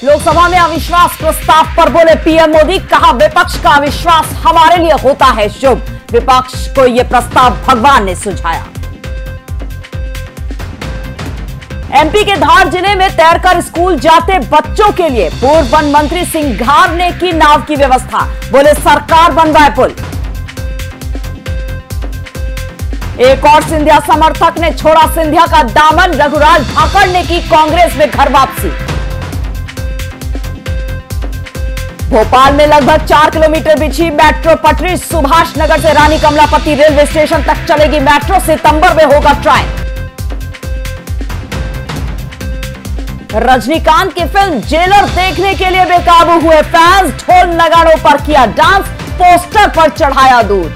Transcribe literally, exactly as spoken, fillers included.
लोकसभा में अविश्वास प्रस्ताव पर बोले पीएम मोदी, कहा विपक्ष का अविश्वास हमारे लिए होता है शुभ। विपक्ष को यह प्रस्ताव भगवान ने सुझाया। एमपी के धार जिले में तैरकर स्कूल जाते बच्चों के लिए पूर्व वन मंत्री सिंघार ने की नाव की व्यवस्था, बोले सरकार बनवाए पुल। एक और सिंधिया समर्थक ने छोड़ा सिंधिया का दामन, रघुराज धाकड़ ने की कांग्रेस में घर वापसी। भोपाल में लगभग चार किलोमीटर बिछी मेट्रो पटरी, सुभाष नगर से रानी कमलापति रेलवे स्टेशन तक चलेगी मेट्रो, सितंबर में होगा ट्रायल। रजनीकांत की फिल्म जेलर देखने के लिए बेकाबू हुए फैंस, ढोल नगाड़ों पर किया डांस, पोस्टर पर चढ़ाया दूध।